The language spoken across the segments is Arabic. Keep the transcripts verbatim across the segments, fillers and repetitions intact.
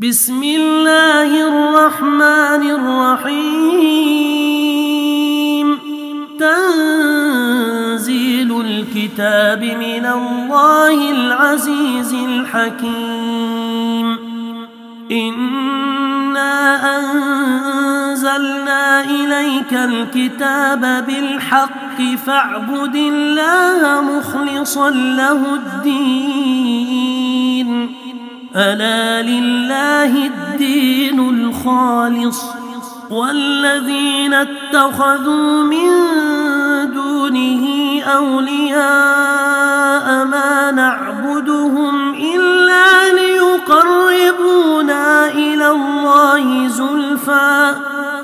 بسم الله الرحمن الرحيم. تنزيل الكتاب من الله العزيز الحكيم. إنا أنزلنا إليك الكتاب بالحق فاعبد الله مخلصا له الدين. ألا لله الدين الخالص والذين اتخذوا من دونه أولياء ما نعبدهم إلا ليقربونا إلى الله زلفى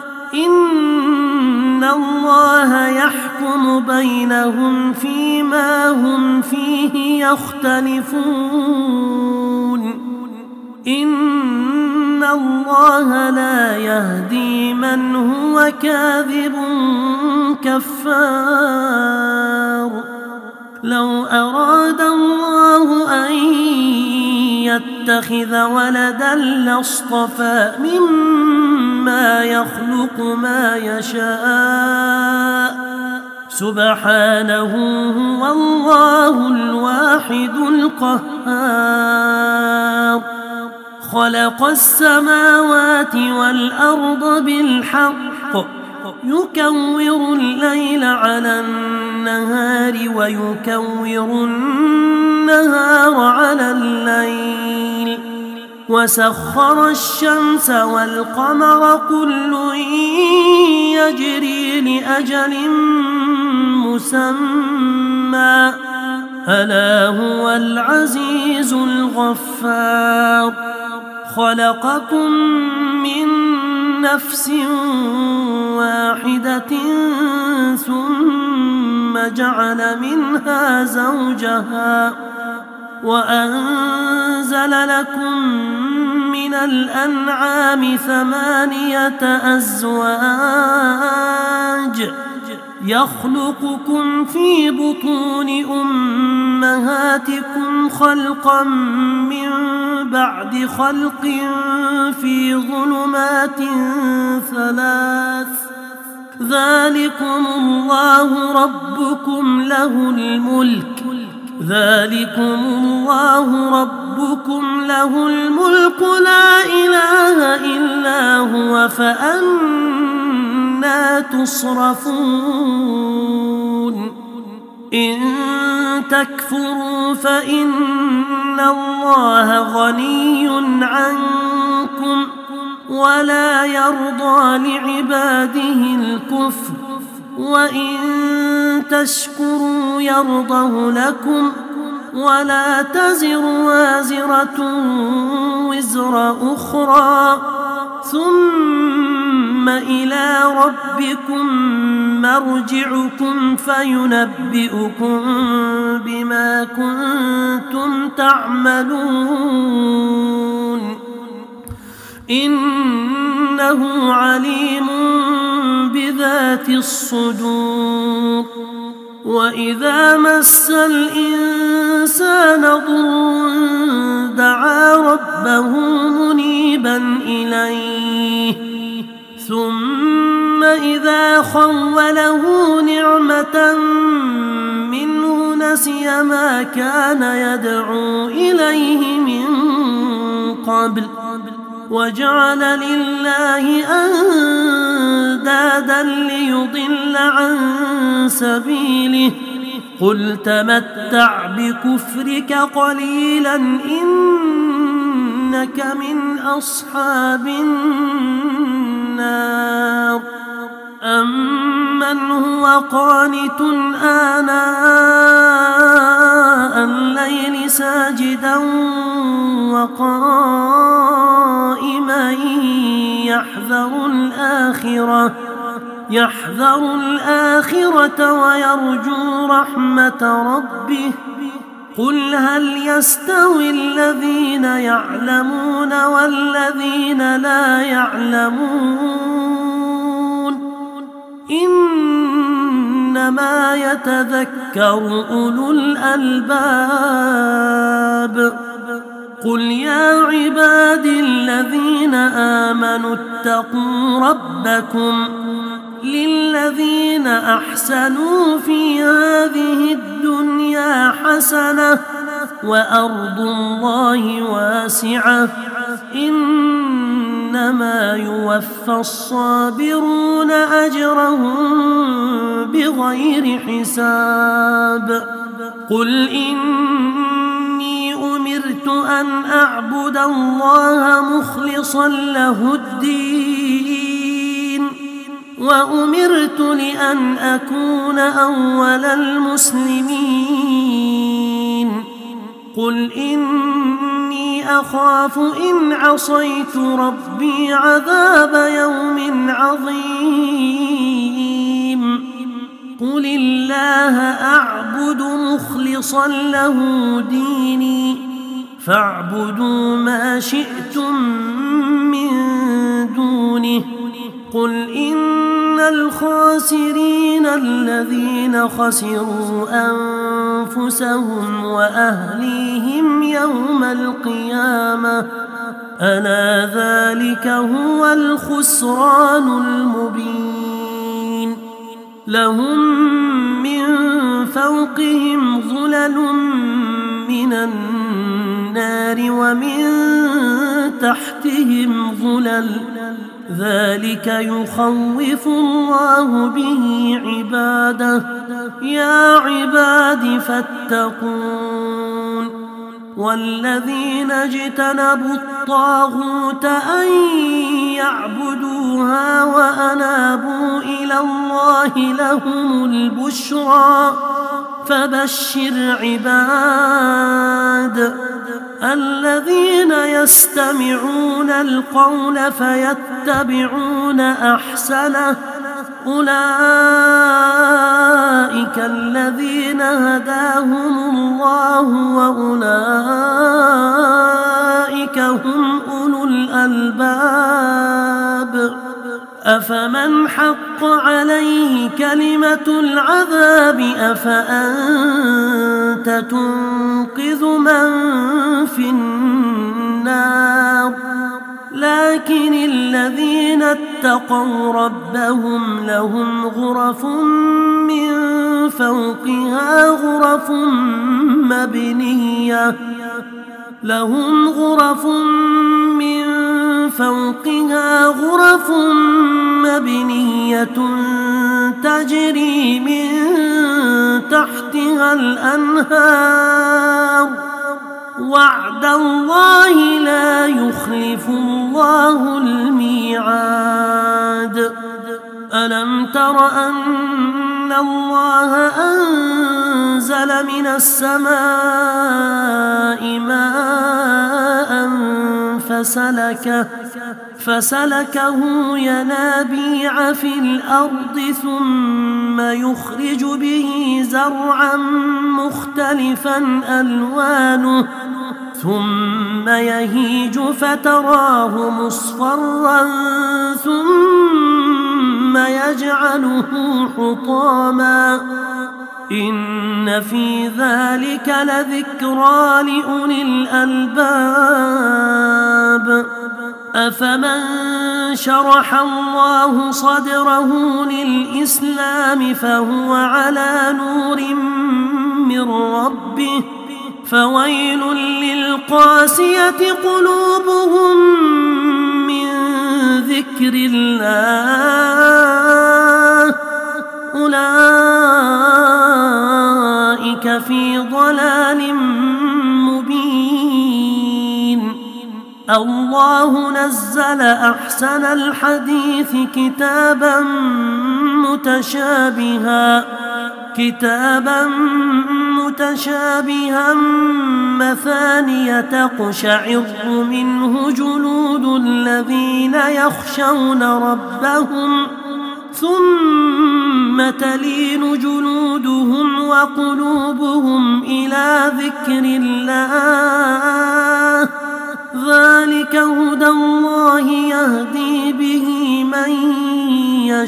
إن الله يحكم بينهم فيما هم فيه يختلفون. إن الله لا يهدي من هو كاذب كفار. لو أراد الله أن يتخذ ولدا لاصطفى مما يخلق ما يشاء سبحانه هو الله الواحد القهار. خلق السماوات والأرض بالحق يكور الليل على النهار ويكور النهار على الليل وسخر الشمس والقمر كل يجري لأجل مسمى ألا هو العزيز الغفار. خلقكم من نفس واحدة ثم جعل منها زوجها وأنزل لكم من الأنعام ثمانية أزواج يخلقكم في بطون أمهاتكم خلقا من بعد خلق في ظلمات ثلاث ذلكم الله ربكم له الملك ذلكم الله ربكم له الملك لا إله إلا هو فأنى تصرفون. إن تكفروا فإن الله غني عنكم ولا يرضى لعباده الكفر وإن تشكروا يرضه لكم ولا تزر وازرة وزر أخرى ثم إلى ربكم مرجعكم فينبئكم بما كنتم تعملون. إنه عليم بذات الصدور. وإذا مس الإنسان ضر دعا ربه منيبا إليه ثم إذا خوله نعمة منه نسي ما كان يدعو إليه من قبل وجعل لله أندادا ليضل عن سبيله. قل تمتع بكفرك قليلا إنك من أصحاب النار. أمن هو قانت آناء الليل ساجدا وقائما يحذر الآخرة يحذر الآخرة ويرجو رحمة ربه. قل هل يستوي الذين يعلمون والذين لا يعلمون إنما يتذكر أولو الألباب. قل يا عبادي الذين آمنوا اتقوا ربكم للذين أحسنوا في هذه الدنيا حسنة وأرض الله واسعة إنما يوفى الصابرون أجرهم بغير حساب قل إني أمرت أن أعبد الله مخلصا له الدين وأمرت لأن أكون أول المسلمين قل إني أخاف إن عصيت ربي عذاب يوم عظيم قل الله أعبد مخلصا له ديني فاعبدوا ما شئتم من دونه قل إن الخاسرين الذين خسروا أنفسهم وأهليهم يوم القيامة ألا ذلك هو الخسران المبين لهم من فوقهم ظلل من النار ومن تحتهم ظلل ذلك يخوف الله به عباده يا عباد فاتقون والذين اجتنبوا الطاغوت أن يعبدوها وأنابوا إلى الله لهم البشرى فبشر عباد الذين يستمعون القول فيتبعون أحسنه أولئك الذين هداهم الله وأولئك هم أولو الألباب أفمن حق عليه كلمة العذاب أفأنت تنقذ من في النار لكن الذين اتقوا ربهم لهم غرف من فوقها غرف مبنية لهم غرف من فوقها غرف مبنية تجري من تحتها الأنهار وعد الله لا يخلف الله الميعاد ألم تر أن الله أنزل من السماء ماء فسلكه فسلكه ينابيع في الأرض ثم يخرج به زرعا مختلفا ألوانه ثم يهيج فتراه مصفرا ثم يجعله حطاما إن في ذلك لذكرى لأولي الألباب أفمن شرح الله صدره للإسلام فهو على نور من ربه فويل للقاسية قلوبهم من ذكر الله أولئك في ضلال مبين الله نزل أحسن الحديث كتابا متشابها كتابا متشابها مثانية تقشعر منه جلود الذين يخشون ربهم ثم تلين جلودهم وقلوبهم إلى ذكر الله ذلك هدى الله يهدي به من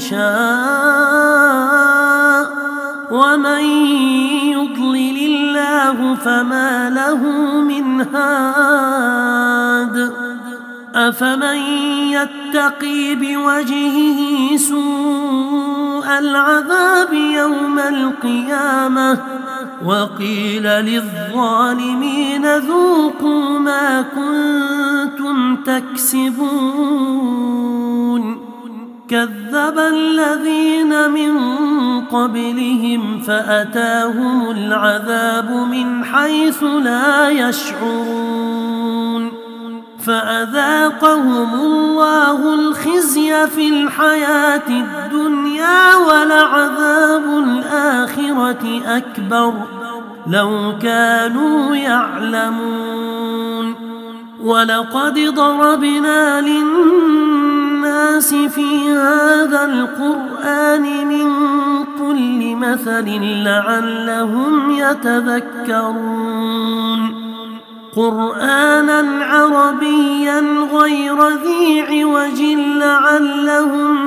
يشاء ومن يضلل الله الله فما له من هاد أفمن يتقي بوجهه سوء العذاب يوم القيامة وقيل للظالمين ذوقوا ما كنتم تكسبون كذب الذين من قبلهم فأتاهم العذاب من حيث لا يشعرون فأذاقهم الله الخزي في الحياة الدنيا ولعذاب الآخرة أكبر لو كانوا يعلمون ولقد ضربنا للناس في هذا القرآن من كل مثل لعلهم يتذكرون قرآنا عربيا غير ذي عوج لعلهم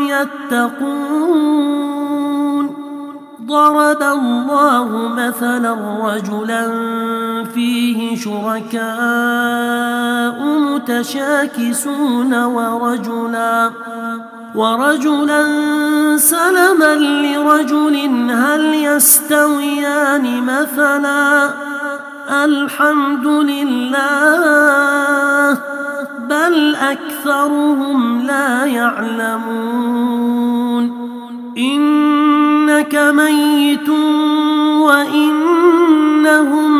يتقون ضرب الله مثلا رجلا فيه شركاء متشاكسون ورجلا ورجلا سلما لرجل هل يستويان مثلا الحمد لله بل أكثرهم لا يعلمون إنك ميت وإنهم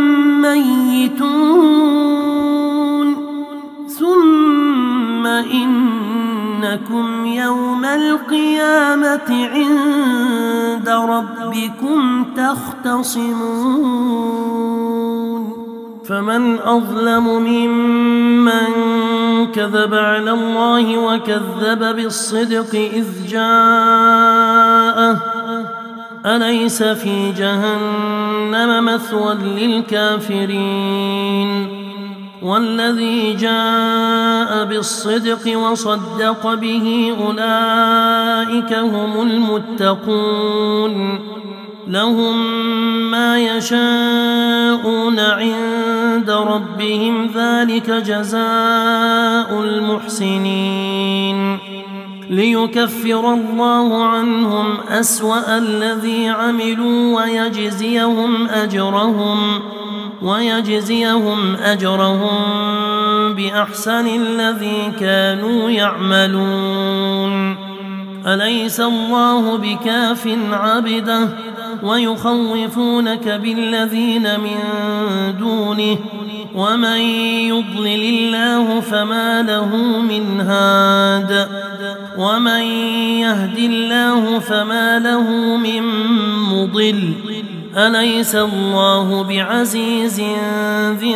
ميتون ثم إنكم يوم القيامة عند ربكم تختصمون فمن أظلم ممن كذب على الله وكذب بالصدق إذ جاءه أليس في جهنم مثوى للكافرين والذي جاء بالصدق وصدق به أولئك هم المتقون لهم ما يشاءون عند ربهم ذلك جزاء المحسنين ليكفر الله عنهم أسوأ الذي عملوا ويجزيهم أجرهم ويجزيهم أجرهم بأحسن الذي كانوا يعملون أليس الله بكاف عبده ويخوفونك بالذين من دونه ومن يضلل الله فما له من هاد ومن يهد الله فما له من مضل أليس الله بعزيز ذي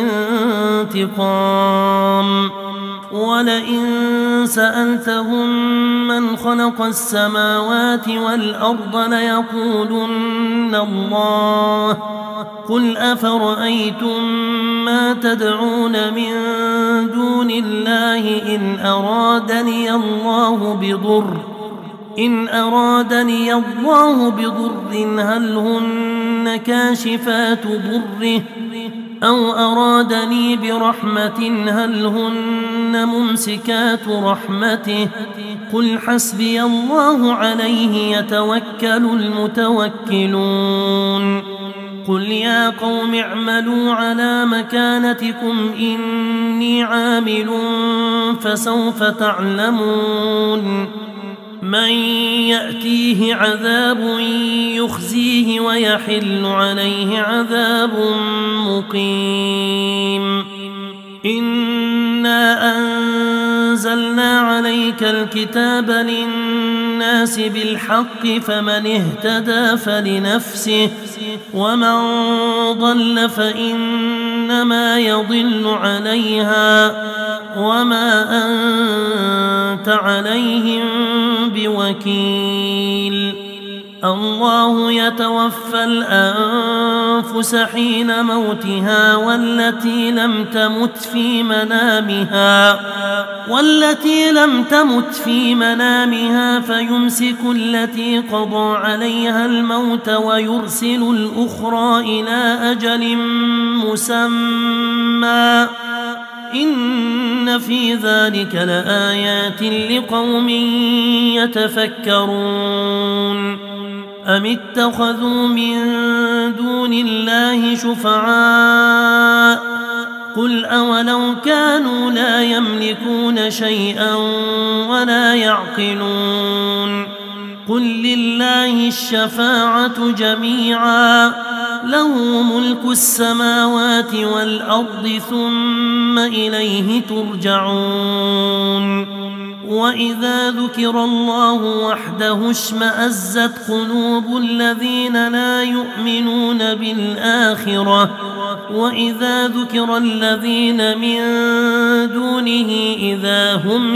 انتقام ولئن سألتهم من خلق السماوات والأرض ليقولن الله قل أفرأيتم ما تدعون من دون الله إن أرادني الله بضر إن أرادني الله بضر هل هن كاشفات ضره أو أرادني برحمة هل هن ممسكات رحمته قل حسبي الله عليه يتوكل المتوكلون قل يا قوم اعملوا على مكانتكم إني عامل فسوف تعلمون من يأتيه عذاب يخزيه ويحل عليه عذاب مقيم إنا أنزلنا عليك الكتاب للناس بالحق فمن اهتدى فلنفسه ومن ضل فإنما يضل عليها وما أنت عليهم بوكيل الله يتوفى الأنفس حين موتها والتي لم تمت في منامها والتي لم تمت في منامها فيمسك التي قضى عليها الموت ويرسل الأخرى إلى أجل مسمى إن في ذلك لآيات لقوم يتفكرون أم اتخذوا من دون الله شفعاء قل أولو كانوا لا يملكون شيئا ولا يعقلون قل لله الشفاعة جميعا له ملك السماوات والأرض ثم إليه ترجعون وإذا ذكر الله وحده اشمأزت قلوب الذين لا يؤمنون بالآخرة وإذا ذكر الذين من دونه إذا هم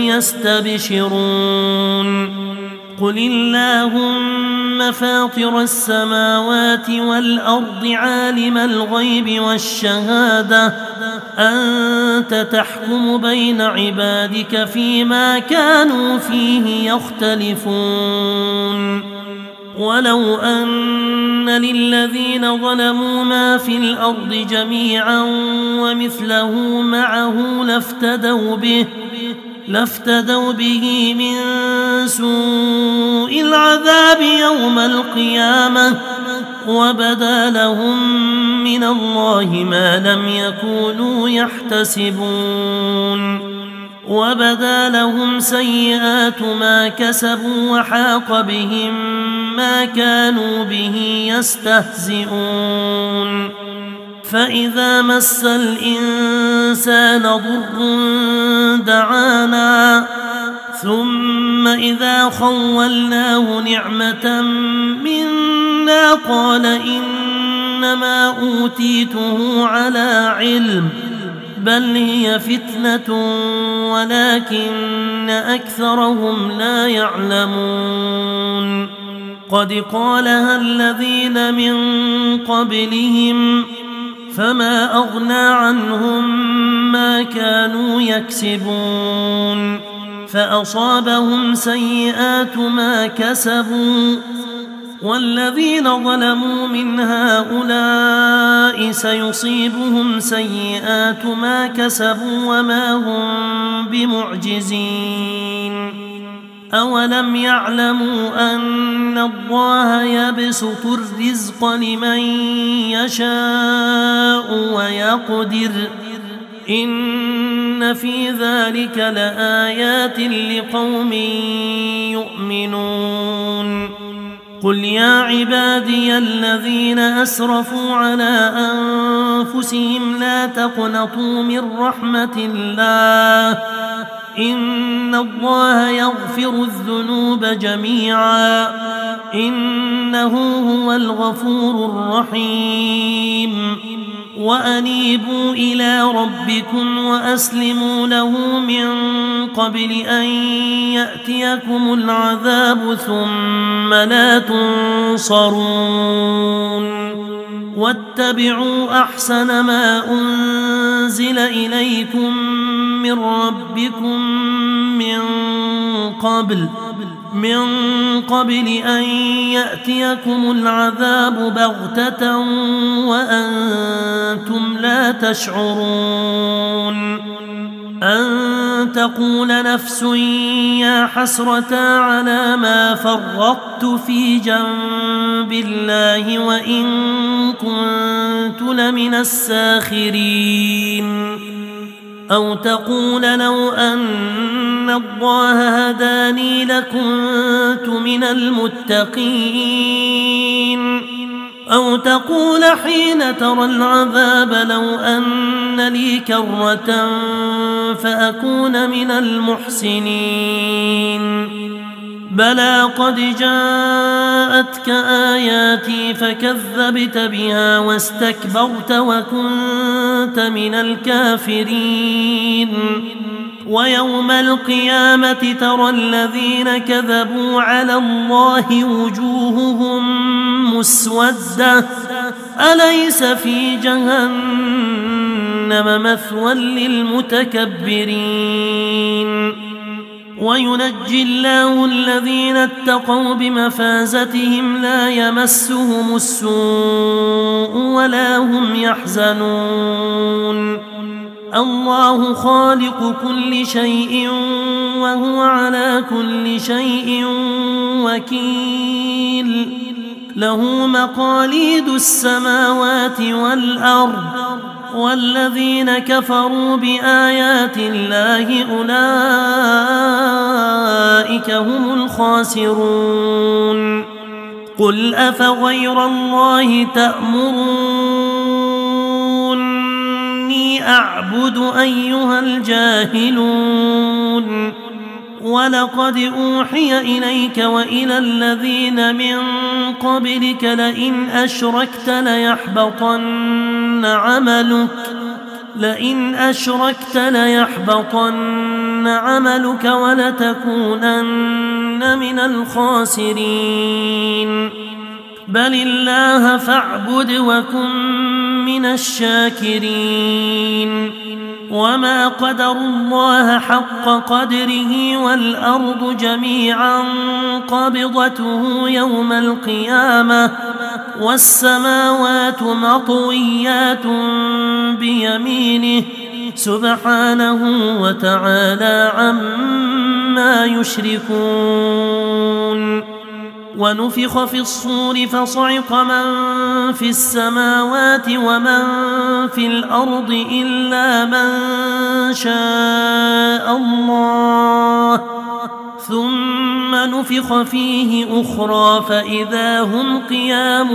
يستبشرون قل اللهم فاطر السماوات والأرض عالم الغيب والشهادة أنت تحكم بين عبادك فيما كانوا فيه يختلفون ولو أن للذين ظلموا ما في الأرض جميعا ومثله معه لافتدوا به لافتدوا به من سوء العذاب يوم القيامة وبدا لهم من الله ما لم يكونوا يحتسبون وبدا لهم سيئات ما كسبوا وحاق بهم ما كانوا به يستهزئون فإذا مس الإنسان ضر دعانا ثم إذا خولناه نعمة منا قال إنما أوتيته على علم بل هي فتنة ولكن أكثرهم لا يعلمون قد قالها الذين من قبلهم فما أغنى عنهم ما كانوا يكسبون فأصابهم سيئات ما كسبوا والذين ظلموا من هؤلاء سيصيبهم سيئات ما كسبوا وما هم بمعجزين أولم يعلموا أن الله يبسط الرزق لمن يشاء ويقدر إن في ذلك لآيات لقوم يؤمنون قل يا عبادي الذين أسرفوا على أنفسهم لا تقنطوا من رحمة الله إن الله يغفر الذنوب جميعا إنه هو الغفور الرحيم وأنيبوا إلى ربكم وأسلموا له من قبل أن يأتيكم العذاب ثم لا تنصرون واتبعوا أحسن ما أنزل إليكم من ربكم من قبل من قبل أن يأتيكم العذاب بغتة وأنتم لا تشعرون أن تقول نفس يا حسرة على ما فرطت في جنب الله وإن كنت لمن الساخرين أو تقول لو أن الله هداني لكنت من المتقين أو تقول حين ترى العذاب لو أن لي كرة فأكون من المحسنين بلى قد جاءتك آياتي فكذبت بها واستكبرت وكنت من الكافرين ويوم القيامة ترى الذين كذبوا على الله وجوههم مسودة أليس في جهنم مثوى للمتكبرين وينجي الله الذين اتقوا بمفازتهم لا يمسهم السوء ولا هم يحزنون الله خالق كل شيء وهو على كل شيء وكيل له مقاليد السماوات والأرض والذين كفروا بآيات الله أولئك هم الخاسرون قل أفغير الله تأمروني أعبد أيها الجاهلون ولقد أوحي إليك وإلى الذين من قبلك لئن أشركت ليحبطن عملك لئن أشركت ليحبطن عملك ولتكونن من الخاسرين بل الله فاعبد وكن من الشاكرين وما قدروا الله حق قدره والأرض جميعا قبضته يوم القيامة والسماوات مطويات بيمينه سبحانه وتعالى عما يشركون ونفخ في الصور فصعق من في السماوات ومن في الأرض إلا من شاء الله ثم نفخ فيه أخرى فإذا هم قيام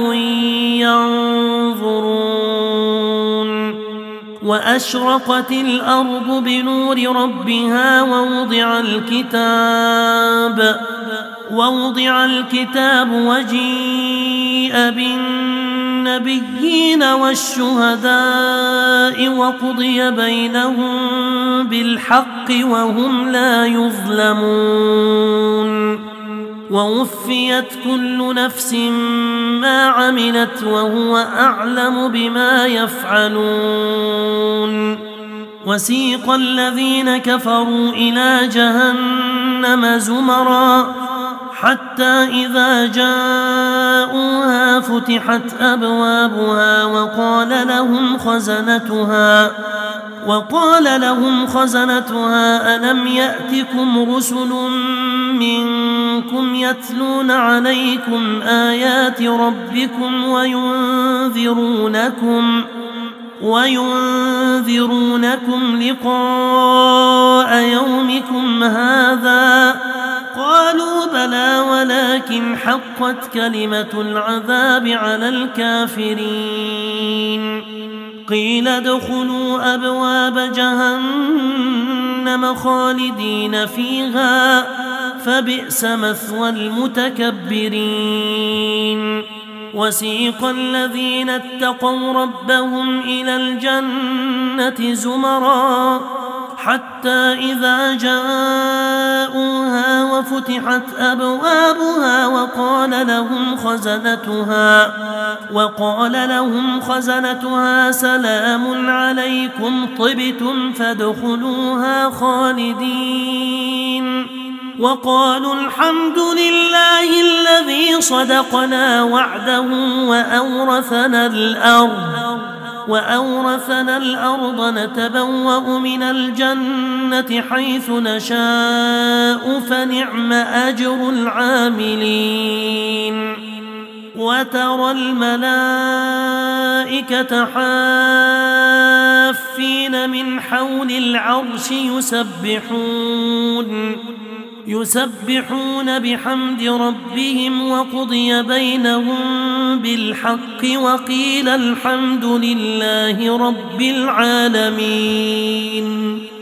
ينظرون وأشرقت الأرض بنور ربها ووضع الكتاب ووضع الكتاب وجيء بالنبيين والشهداء وقضي بينهم بالحق وهم لا يظلمون ووفيت كل نفس ما عملت وهو أعلم بما يفعلون وسيق الذين كفروا إلى جهنم زمرا حتى إذا جاءوها فتحت أبوابها وقال لهم خزنتها وقال لهم خزنتها ألم يأتكم رسل منكم يتلون عليكم آيات ربكم وينذرونكم وينذرونكم لقاء يومكم هذا قالوا بلى ولكن حقت كلمة العذاب على الكافرين قيل ادخلوا أبواب جهنم خالدين فيها فبئس مثوى المتكبرين وسيق الذين اتقوا ربهم إلى الجنة زمرا حتى إذا جاءوها وفتحت أبوابها وقال لهم خزنتها وقال لهم خزنتها سلام عليكم طبتم فادخلوها خالدين وقالوا الحمد لله الذي صدقنا وعده وأورثنا الأرض وأورثنا الأرض نتبوأ من الجنة حيث نشاء فنعم أجر العاملين وترى الملائكة حافين من حول العرش يسبحون يسبحون بحمد ربهم وقضي بينهم بالحق وقيل الحمد لله رب العالمين.